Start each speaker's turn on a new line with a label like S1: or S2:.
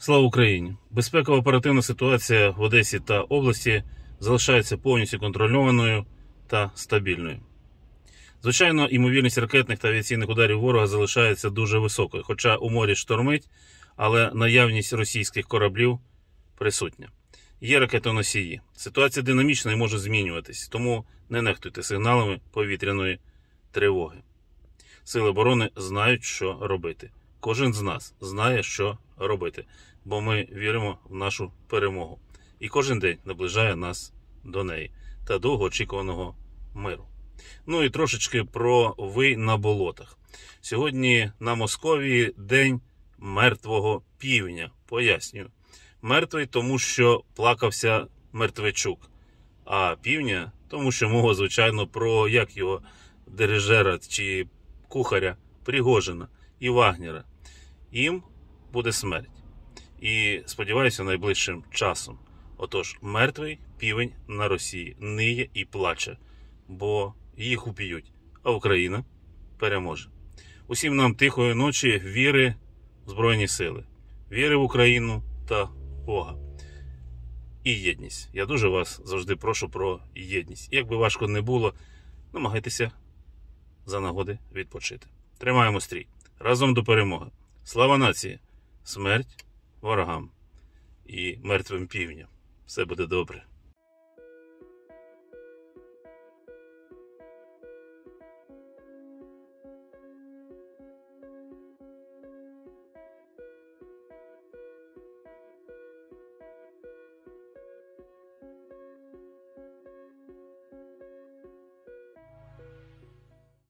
S1: Слава Україні! Безпекова оперативна ситуація в Одесі та області залишається повністю контрольованою та стабільною. Звичайно, ймовірність ракетних та авіаційних ударів ворога залишається дуже високою, хоча у морі штормить, але наявність російських кораблів присутня. Є ракетоносії. Ситуація динамічна і може змінюватись, тому не нехтуйте сигналами повітряної тривоги. Сили оборони знають, що робити. Кожен з нас знає, що робити, бо ми віримо в нашу перемогу. І кожен день наближає нас до неї та довгоочікуваного миру. Ну і трошечки про вий на болотах. Сьогодні на Московії день мертвого півня. Пояснюю. Мертвий, тому що плакався Мертвечук. А півня, тому що мова, звичайно, про як його дирижера чи кухаря Пригожина і Вагнера. Їм буде смерть. І, сподіваюся, найближчим часом. Отож, мертвий півень на Росії ниє і плаче, бо їх уб'ють, а Україна переможе. Усім нам тихої ночі, віри в Збройні Сили, віри в Україну та Бога. І єдність. Я дуже вас завжди прошу про єдність. Як би важко не було, намагайтеся за нагоди відпочити. Тримаємо стрій. Разом до перемоги. Слава нації! Смерть ворогам і мертвим півням. Все буде добре.